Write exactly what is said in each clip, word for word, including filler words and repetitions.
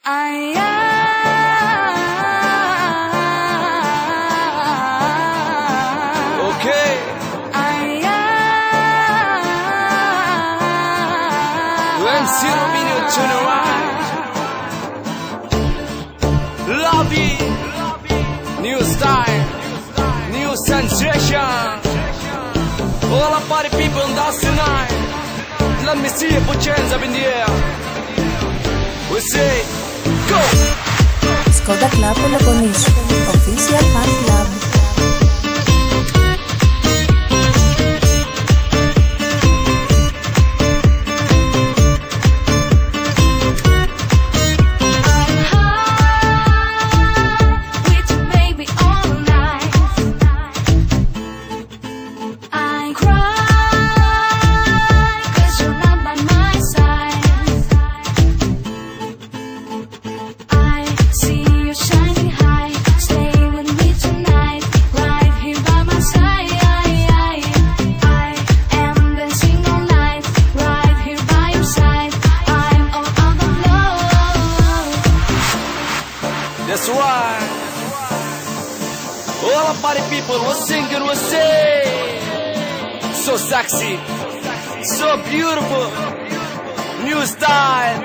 I am. Okay. I am. When zero minute turn around. Lobby. New style. New sensation. All the party people dance tonight. Let me see you put your hands up in the air. We say, go! Skoda Club Peloponnήσου, Official Fan Club. That's why all the party people were singing, were saying, so sexy, so beautiful, new style.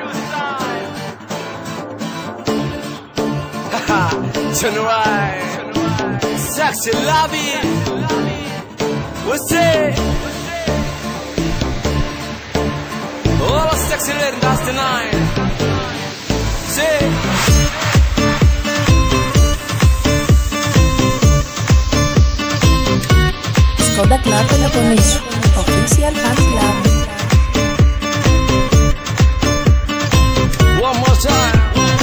Haha, turn right, sexy lobby. We say, all the sexy ladies dance tonight. Say. Skoda Club Peloponnήσου, Official Fan Club. One more time.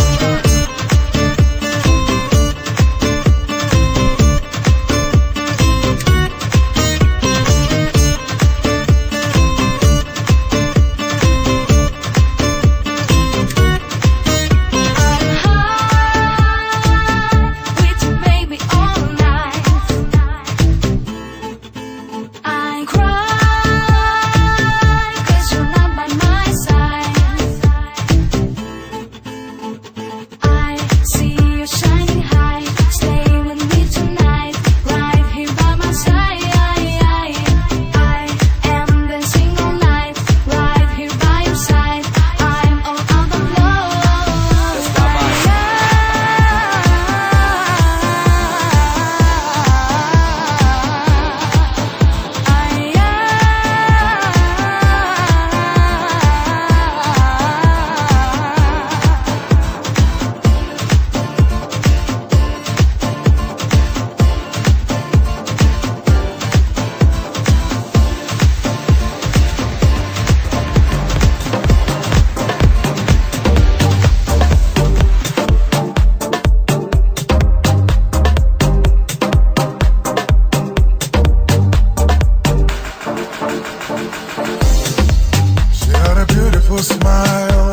Smile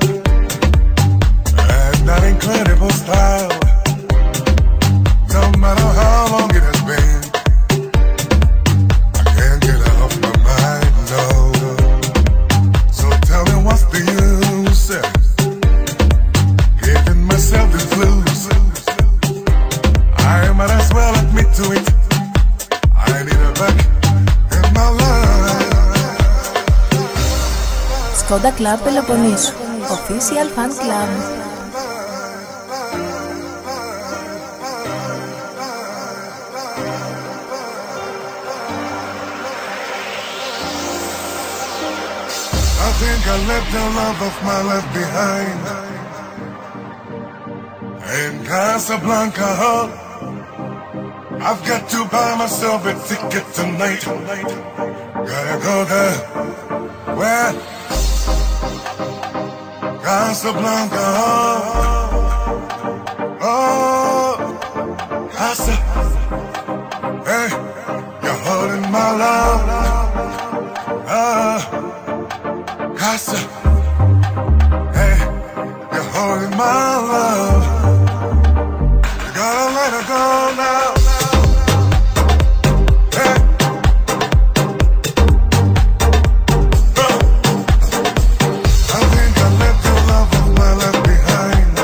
and that incredible style. No matter how long it has been, I can't get it off my mind, no. So tell me what's the use giving myself the blues. I might as well admit to it, I need her back in my life. Skoda Club Peloponnήσου, Official Fan Club. I think I left the love of my life behind in Casablanca. I've got to buy myself a ticket tonight. Gotta go there. Where? Casablanca. Oh, Casa. Hey, you're holding my love. Ah, Casa. Hey, you're holding my love. You gotta let her go now. Hey. I think I left the love of my life behind.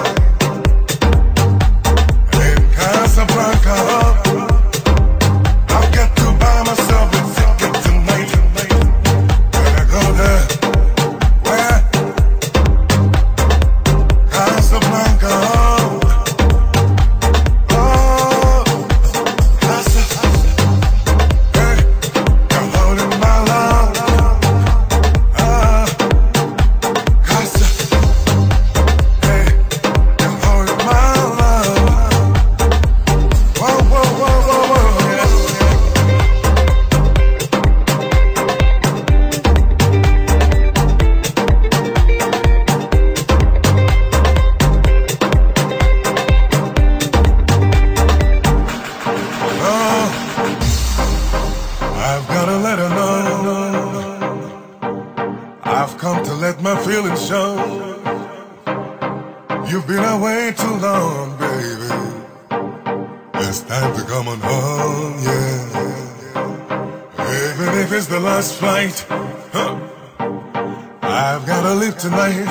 You've been away too long, baby. It's time to come on home, yeah. Even if it's the last flight, huh? I've gotta leave tonight.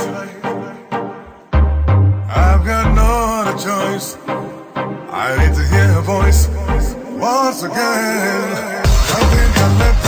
I've got no other choice. I need to hear a voice once again. Nothing can let